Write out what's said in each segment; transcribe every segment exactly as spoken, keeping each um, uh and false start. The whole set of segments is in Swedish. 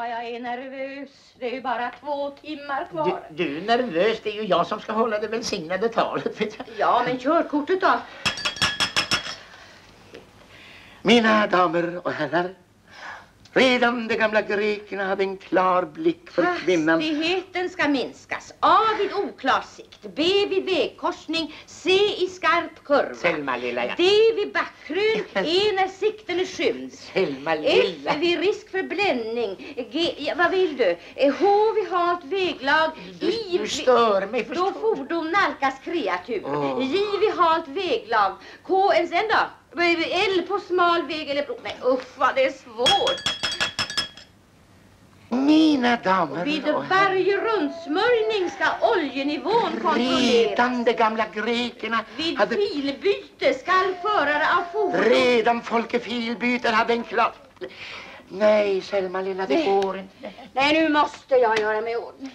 vad jag är nervös. Det är ju bara två timmar kvar. Du, du är nervös, det är ju jag som ska hålla det välsignade talet. Ja, men körkortet då? Mina damer och herrar, redan de gamla grekerna hade en klar blick för kvinnan. Hastigheten ska minskas. A vid oklar sikt, B vid vägkorsning, C i skarp kurva. Selma lilla, ja. D vid backkrön, E när sikten är skymd. Selma lilla. F vid risk för bländning. G, ja, vad vill du? H vid halt väglag. Du, I du stör mig, förstår. Då fordon nalkas kreatur. Oh. J vid halt väglag. K, en sen då? L på smal väg eller bro. Nej, uff vad det är svårt. Mina damer och vid varje rundsmörjning ska oljenivån kontrolleras. Redan de gamla grekerna vid hade... filbyte ska förare av fordon. Redan folkefilbyten hade en klar... Nej, Selma lilla, det Nej. går inte. Nej, nu måste jag göra mig ordning.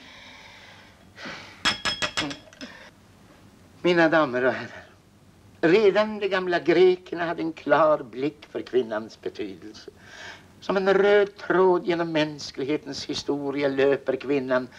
Mina damer och herrar, redan de gamla grekerna hade en klar blick för kvinnans betydelse. Som en röd tråd genom mänsklighetens historia löper kvinnan.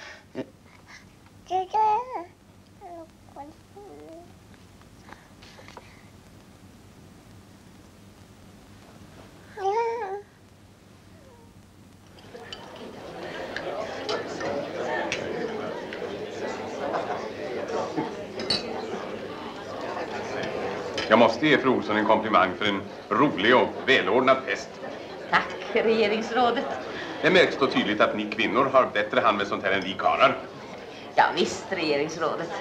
Jag måste ge fru Olsson en komplimang för en rolig och välordnad fest. Tack, regeringsrådet. Det märks då tydligt att ni kvinnor har bättre hand med sånt här än vi karlar. Ja, visst, regeringsrådet.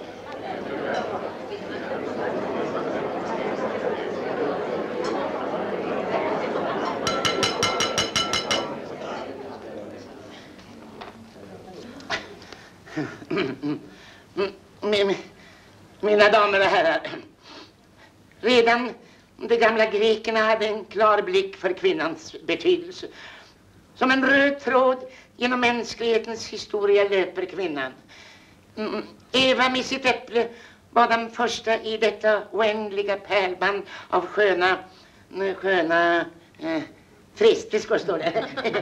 Mina damer och herrar, redan de gamla grekerna hade en klar blick för kvinnans betydelse. Som en röd tråd genom mänsklighetens historia löper kvinnan. Eva med sitt äpple var den första i detta oändliga pärlband av sköna, sköna eh, fristiskor, står det.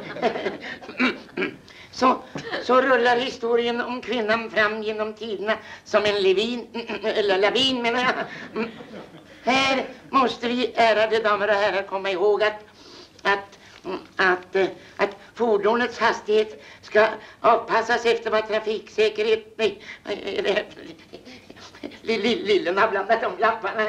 Så, så rullar historien om kvinnan fram genom tiderna som en levin, eller lavin menar jag. Här måste vi, ärade damer och herrar, komma ihåg att, att, att, att fordonets hastighet ska avpassas efter vad trafiksäkerhet... Nej, lillen har blandat om lapparna.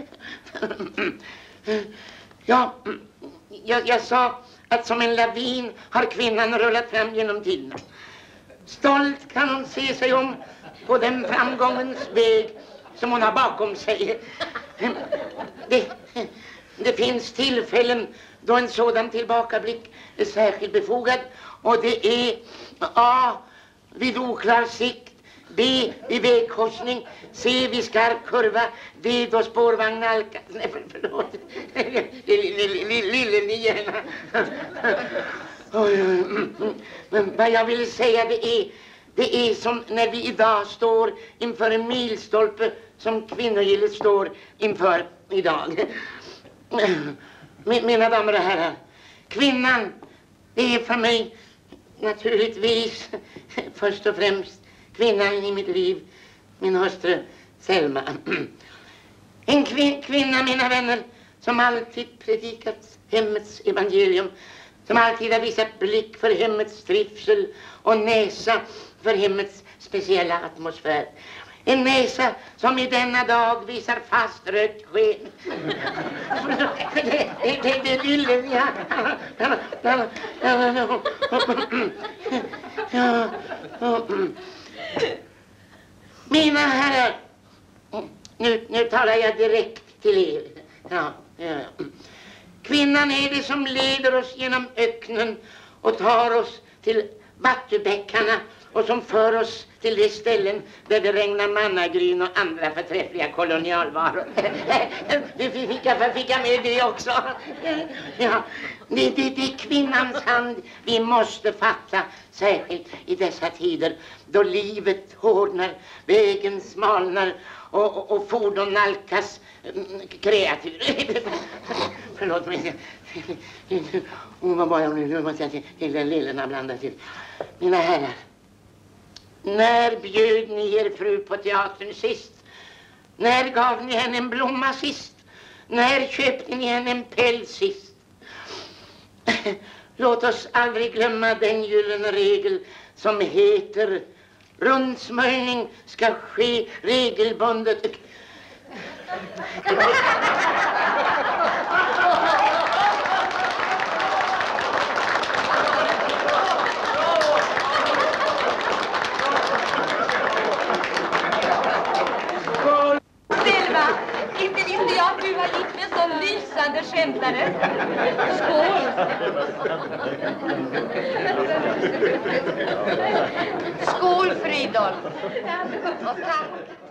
Ja, jag, jag sa att som en lavin har kvinnan rullat fram genom tiderna. Stolt kan hon se sig om på den framgångens väg som hon har bakom sig. Det, det finns tillfällen då en sådan tillbakablick är särskilt befogad, och det är A vid oklar sikt, B vid vägkorsning, C vid skarp kurva, D då spårvagn nalkas. Nej, för, förlåt. Lille nian. Men vad jag vill säga det är, det är som när vi idag står inför en milstolpe som kvinnogillet står inför idag. Mina damer och herrar, kvinnan är för mig naturligtvis först och främst kvinnan i mitt liv, min hustru Selma. En kvin kvinna, mina vänner, som alltid predikat hemmets evangelium, som alltid har visat blick för hemmets trivsel och näsa för hemmets speciella atmosfär. En näsa som i denna dag visar fast rött sken. Det, det, det, det lille, ja. Mina herrar, nu, nu talar jag direkt till er. Ja, ja. Kvinnan är det som leder oss genom öknen och tar oss till vattenbäckarna och som för oss till de ställen där det regnar mannagryn och andra förträffliga kolonialvaror. Vi fick jag fick med det också. Ja, det, det, det är kvinnans hand vi måste fatta, särskilt i dessa tider då livet hårdnar, vägen smalnar och, och, och fordon nalkas kreatur. Förlåt mig. Hon var bara nu, nu måste jag till, till den lilla blandas till. Mina herrar, när bjöd ni er fru på teatern sist? När gav ni henne en blomma sist? När köpte ni henne en päls sist? Låt oss aldrig glömma den gyllene regel som heter rundsmörjning ska ske regelbundet. Selva, inte visste jag att du var gift med så lysande skämtare. Skål! Skål, Fridolf! Och tack!